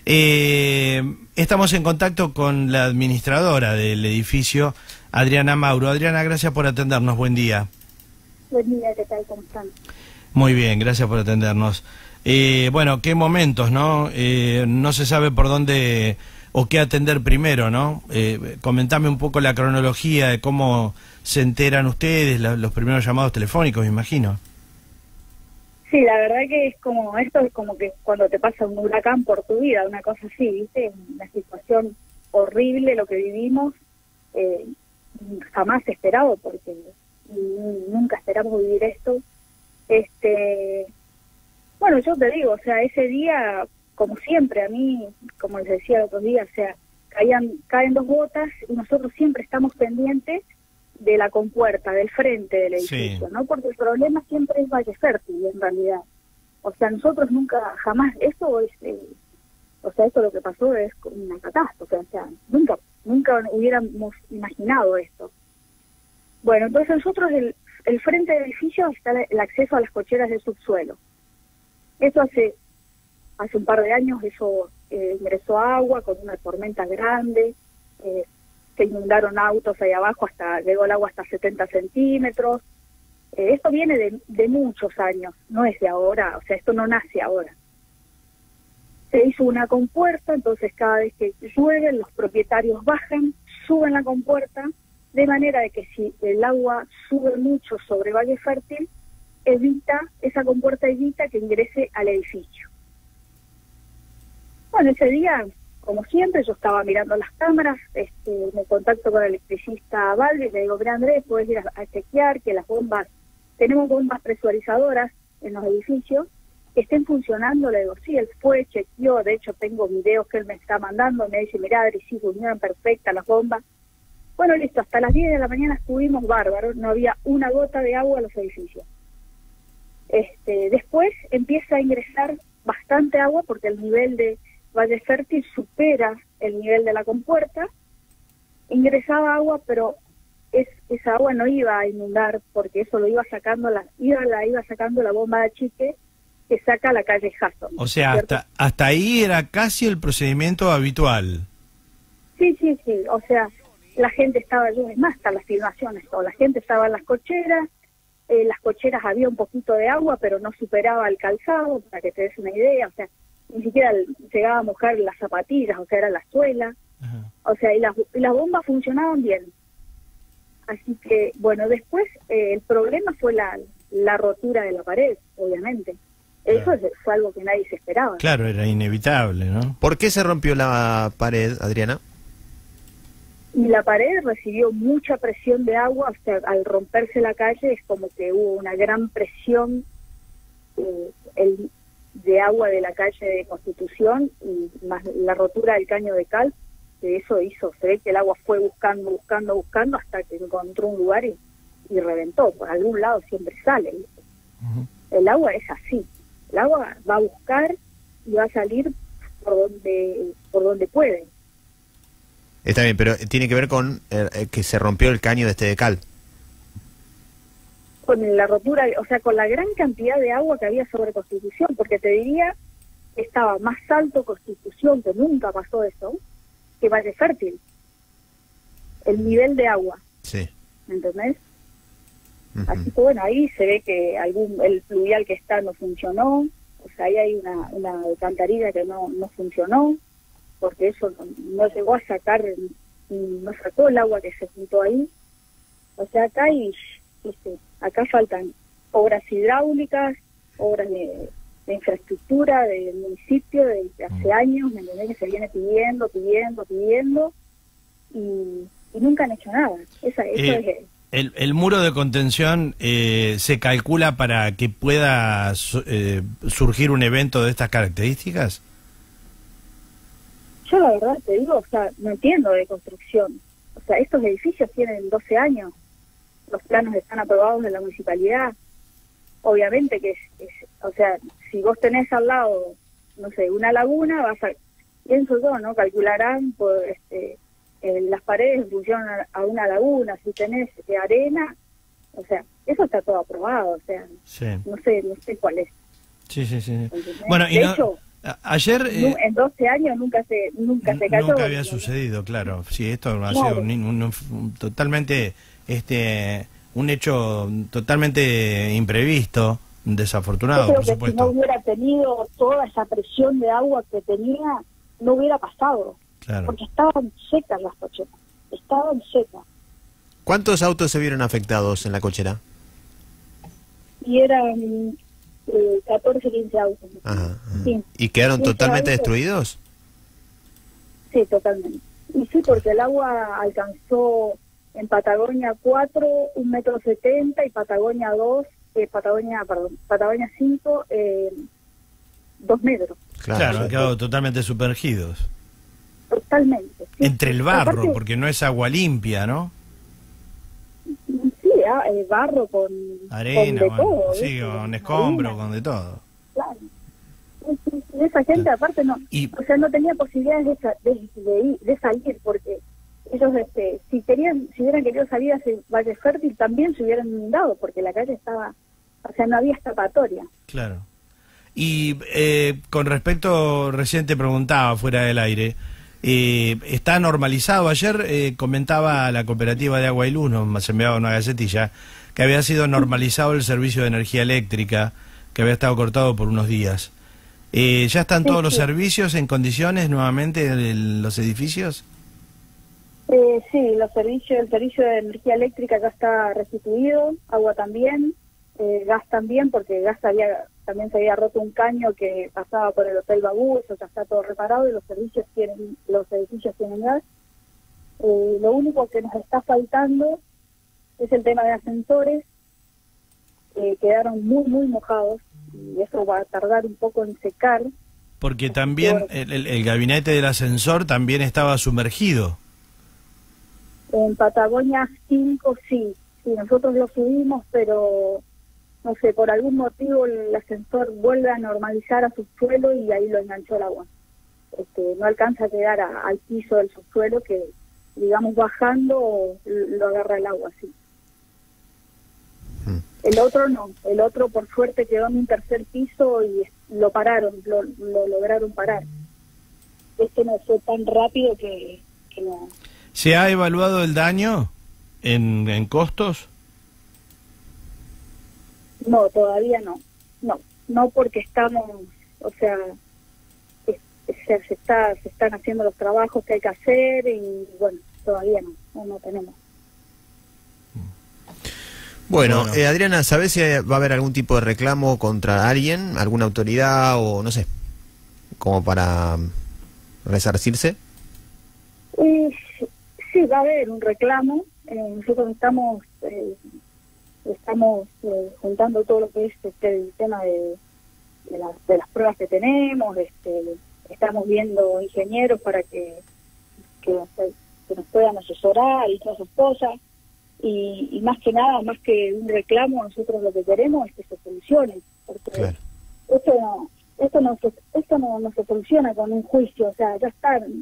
Estamos en contacto con la administradora del edificio, Adriana Mauro. Adriana, gracias por atendernos. Buen día. Buen día, ¿qué tal? ¿Cómo están? Muy bien, gracias por atendernos. Bueno, qué momentos, ¿no? No se sabe por dónde o qué atender primero, ¿no? Comentame un poco la cronología de cómo se enteran ustedes, los primeros llamados telefónicos, me imagino. Sí, la verdad que es como, esto es como que cuando te pasa un huracán por tu vida, una cosa así, ¿viste? Una situación horrible lo que vivimos, jamás esperado, porque nunca esperamos vivir esto. Bueno, yo te digo, o sea, ese día, como siempre, a mí, como les decía el otro día, o sea, caen dos gotas y nosotros siempre estamos pendientes de la compuerta, del frente del edificio, sí, ¿no? Porque el problema siempre es Valle Fértil, en realidad. O sea, nosotros nunca, jamás, esto es, o sea, esto lo que pasó es una catástrofe, o sea, nunca hubiéramos imaginado esto. Bueno, entonces nosotros, el frente del edificio está el acceso a las cocheras del subsuelo. Eso hace un par de años, eso ingresó agua con una tormenta grande, se inundaron autos ahí abajo, llegó el agua hasta 70 centímetros. Esto viene de muchos años, no es de ahora, o sea, esto no nace ahora. Se hizo una compuerta, entonces cada vez que llueve los propietarios bajan, suben la compuerta, de manera de que si el agua sube mucho sobre Valle Fértil, esa compuerta evita que ingrese al edificio. Bueno, ese día, como siempre, yo estaba mirando las cámaras, me contacto con el electricista Balbi, le digo, mira Andrés, puedes ir a chequear que las bombas, tenemos bombas presurizadoras en los edificios, que estén funcionando. Le digo, sí, él fue, chequeó, de hecho tengo videos que él me está mandando, me dice, mira Adri, sí, funcionan perfectas las bombas. Bueno, listo, hasta las 10 de la mañana estuvimos bárbaros, no había una gota de agua a los edificios. Después empieza a ingresar bastante agua porque el nivel de Valle Fértil supera el nivel de la compuerta. Ingresaba agua, pero esa agua no iba a inundar porque eso lo iba sacando iba sacando la bomba de achique que saca a la calle Hudson. O sea, hasta ahí era casi el procedimiento habitual. Sí, o sea, la gente estaba, yo es más, hasta las filmaciones, la gente estaba en las cocheras había un poquito de agua, pero no superaba el calzado, para que te des una idea, o sea, ni siquiera llegaba a mojar las zapatillas, o sea, era la suela. Ajá. O sea, y las bombas funcionaban bien. Así que, bueno, después el problema fue la rotura de la pared, obviamente. Eso fue algo que nadie se esperaba. Claro, era inevitable, ¿no? ¿Por qué se rompió la pared, Adriana? Y la pared recibió mucha presión de agua, o sea, al romperse la calle es como que hubo una gran presión de agua de la calle de Constitución y más la rotura del caño de cal, que eso hizo, se ve que el agua fue buscando hasta que encontró un lugar y reventó. Por algún lado siempre sale, ¿viste? El agua es así, el agua va a buscar y va a salir por donde puede. Está bien, pero tiene que ver con que se rompió el caño de cal. Con la rotura, o sea, con la gran cantidad de agua que había sobre Constitución, porque te diría que estaba más alto Constitución, que nunca pasó eso, que Valle Fértil. El nivel de agua. Sí. ¿Me entendés? Así que bueno, ahí se ve que el pluvial que está no funcionó, o sea, ahí hay una alcantarilla que no funcionó, porque eso no llegó a sacar, no sacó el agua que se juntó ahí. O sea, acá faltan obras hidráulicas, obras de infraestructura del municipio de hace años, ¿me entendés? Que se viene pidiendo, y nunca han hecho nada. Eso es... El muro de contención se calcula para que pueda surgir un evento de estas características. Yo la verdad te digo, o sea, no entiendo de construcción. O sea, estos edificios tienen 12 años, los planos están aprobados en la municipalidad. Obviamente que o sea, si vos tenés al lado, no sé, una laguna, pienso yo, ¿no? Calcularán por las paredes en función a una laguna, si tenés arena, o sea, eso está todo aprobado, o sea, sí. no sé cuál es. Sí. ¿Entendés? Bueno, de hecho, Ayer... En 12 años nunca se cayó. Nunca había sucedido, claro. Sí, esto ha sido totalmente, un hecho totalmente imprevisto, desafortunado, Yo creo por que supuesto. si no hubiera tenido toda esa presión de agua que tenía, no hubiera pasado. Claro. Porque estaban secas las cocheras. Estaban secas. ¿Cuántos autos se vieron afectados en la cochera? Y eran 14, 15 autos. Ajá. Sí. ¿Y quedaron 15 totalmente autos. destruidos? Sí, totalmente. Y sí, porque el agua alcanzó en Patagonia 4, 1,70 m, y Patagonia 2, Patagonia 5, 2 metros. Claro, han quedado totalmente sumergidos. Totalmente. Sí. Entre el barro, Aparte, porque no es agua limpia, ¿no? Sí, barro con Arena, con de todo, sí, ¿viste? con escombro, Arena. con de todo. Claro. Sí, esa gente aparte no, o sea, no tenía posibilidades de salir, porque ellos si hubieran querido salir hacia Valle Fértil también se hubieran inundado, porque la calle estaba, o sea, no había escapatoria. Claro. Y con respecto, recién te preguntaba fuera del aire, ¿está normalizado? Ayer comentaba la cooperativa de Agua y Luz, nos enviaba una gacetilla, que había sido normalizado el servicio de energía eléctrica, que había estado cortado por unos días. ¿Ya están todos los servicios en condiciones nuevamente en los edificios? Sí, el servicio de energía eléctrica ya está restituido, agua también, gas también, porque gas también se había roto un caño que pasaba por el Hotel Babú, eso ya está todo reparado y los edificios tienen gas. Lo único que nos está faltando es el tema de ascensores, quedaron muy mojados y eso va a tardar un poco en secar. Porque también el gabinete del ascensor también estaba sumergido. En Patagonia 5 sí, nosotros lo subimos, pero no sé, por algún motivo el ascensor vuelve a normalizar a subsuelo y ahí lo enganchó el agua. No alcanza a llegar al piso del subsuelo que, digamos, bajando lo agarra el agua, sí. El otro no, el otro por suerte quedó en un tercer piso y lo pararon, lo lograron parar. No fue tan rápido que no. ¿Se ha evaluado el daño en costos? No, todavía no. No porque estamos, o sea, se están haciendo los trabajos que hay que hacer y bueno, todavía no tenemos. Bueno, Adriana, ¿sabés si va a haber algún tipo de reclamo contra alguien, alguna autoridad o no sé, como para resarcirse? Sí, va a haber un reclamo. Nosotros estamos juntando todo lo que es el tema de las pruebas que tenemos. Estamos viendo ingenieros para que nos puedan asesorar y todas esas cosas. Y más que nada, más que un reclamo, nosotros lo que queremos es que se solucione, porque claro, esto no se soluciona con un juicio, o sea, ya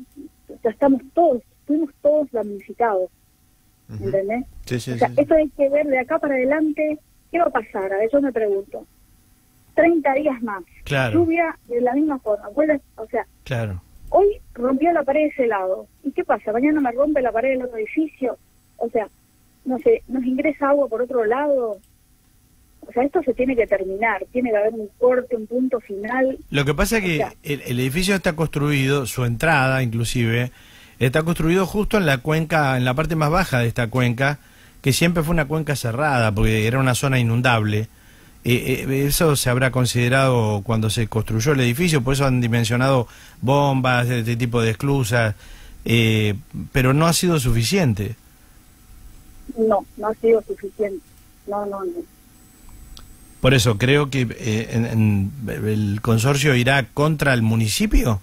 fuimos todos damnificados, ¿entendés? Sí, o sea, esto hay que ver de acá para adelante, ¿qué va a pasar? A ver, yo me pregunto, 30 días más, claro, lluvia de la misma forma, o sea, claro, hoy rompió la pared de ese lado, ¿y qué pasa? Mañana me rompe la pared del otro edificio, o sea, no sé, nos ingresa agua por otro lado. O sea, esto se tiene que terminar, tiene que haber un corte, un punto final. Lo que pasa es que el edificio está construido, su entrada inclusive, está construido justo en la cuenca, en la parte más baja de esta cuenca, que siempre fue una cuenca cerrada, porque era una zona inundable. Eso se habrá considerado cuando se construyó el edificio, por eso han dimensionado bombas, este tipo de esclusas, pero no ha sido suficiente. No ha sido suficiente. No. Por eso, creo que el consorcio irá contra el municipio.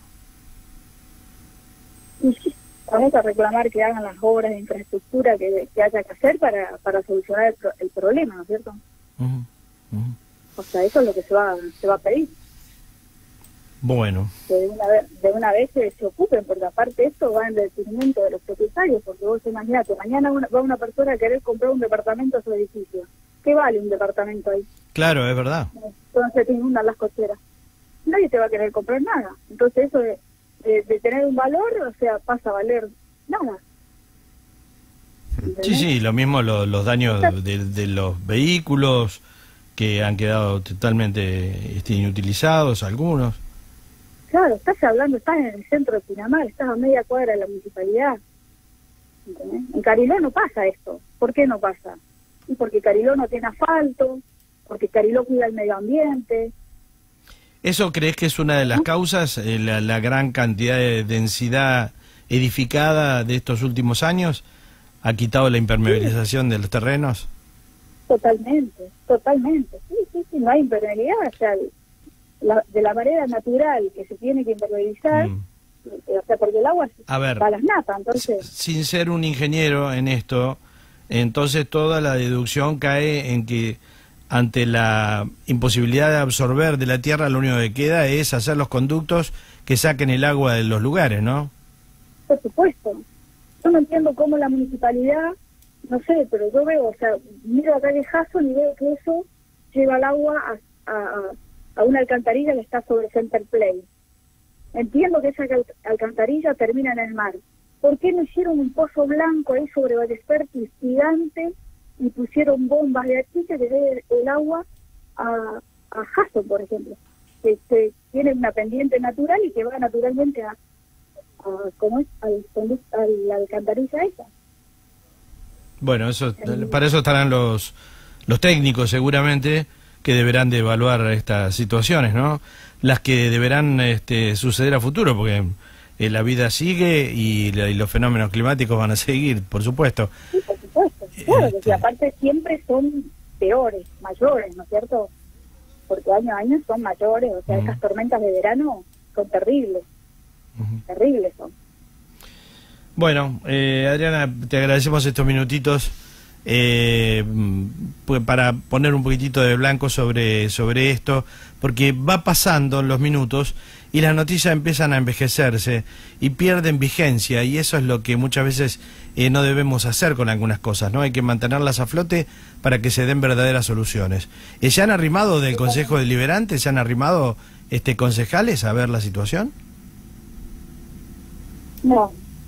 Y sí, vamos a reclamar que hagan las obras de infraestructura que haya que hacer para solucionar el problema, ¿no es cierto? O sea, eso es lo que se va a pedir. Bueno. Que de una vez se ocupen, porque aparte esto va en detrimento de los propietarios, porque vos imaginate, mañana va una persona a querer comprar un departamento a su edificio. ¿Qué vale un departamento ahí? Claro, es verdad. Entonces te inundan las cocheras. nadie te va a querer comprar nada. Entonces eso de tener un valor, o sea, pasa a valer nada. Sí, sí, lo mismo los daños de los vehículos que han quedado totalmente inutilizados, algunos. Claro, estás en el centro de Pinamar, estás a media cuadra de la municipalidad. ¿Entendés? En Cariló no pasa esto. ¿Por qué no pasa? Y porque Cariló no tiene asfalto, porque Cariló cuida el medio ambiente. ¿Eso crees que es una de las causas, la gran cantidad de densidad edificada de estos últimos años? ¿Ha quitado la impermeabilización de los terrenos? Totalmente, totalmente. Sí, no hay impermeabilidad. O sea, de la manera natural que se tiene que impermeabilizar, o sea, porque el agua va a las napas, entonces... Sin ser un ingeniero en esto, entonces toda la deducción cae en que ante la imposibilidad de absorber de la tierra, lo único que queda es hacer los conductos que saquen el agua de los lugares, ¿no? Por supuesto. Yo no entiendo cómo la municipalidad, no sé, pero yo veo, o sea, miro acá de Jason y veo que eso lleva el agua a una alcantarilla que está sobre Center Play. Entiendo que esa alcantarilla termina en el mar. ¿Por qué no hicieron un pozo blanco ahí sobre Vallespertis gigante y pusieron bombas de aquí que le dé el agua a Jason, por ejemplo? Que tiene una pendiente natural y que va naturalmente a la alcantarilla esa. Bueno, para eso estarán los técnicos seguramente, que deberán de evaluar estas situaciones, ¿no? Las que deberán suceder a futuro, porque la vida sigue y los fenómenos climáticos van a seguir, por supuesto. Sí, por supuesto. Claro, porque aparte siempre son peores, mayores, ¿no es cierto? Porque año a año son mayores, o sea, esas tormentas de verano son terribles. Terribles son. Bueno, Adriana, te agradecemos estos minutitos pues para poner un poquitito de blanco sobre esto, porque va pasando los minutos y las noticias empiezan a envejecerse y pierden vigencia, y eso es lo que muchas veces no debemos hacer con algunas cosas, ¿no? Hay que mantenerlas a flote para que se den verdaderas soluciones. ¿Se han arrimado del Consejo Deliberante, se han arrimado concejales a ver la situación? No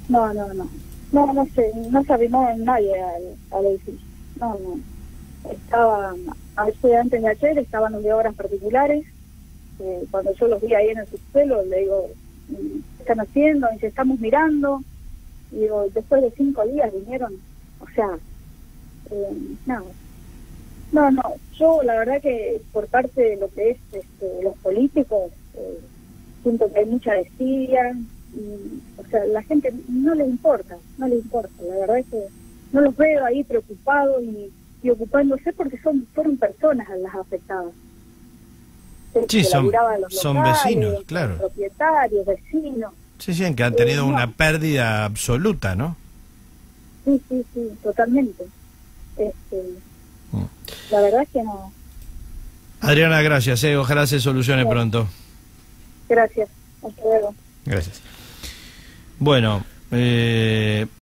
sé, no se arrimó nadie al edificio. No. Antes de ayer estaban de obras particulares. Cuando yo los vi ahí en el subsuelo, le digo, ¿qué están haciendo? Y dice, estamos mirando. Y digo, después de 5 días vinieron. O sea, no. Yo la verdad que por parte de lo que es los políticos, siento que hay mucha desidia. O sea, la gente no le importa, la verdad es que no los veo ahí preocupados y ocupándose, porque fueron personas las afectadas. Sí, son locales, vecinos, claro. Propietarios, vecinos. Sí, que han tenido una pérdida absoluta, ¿no? Sí, totalmente. La verdad es que no. Adriana, gracias, ojalá se solucione pronto. Gracias, hasta luego. Gracias. Bueno,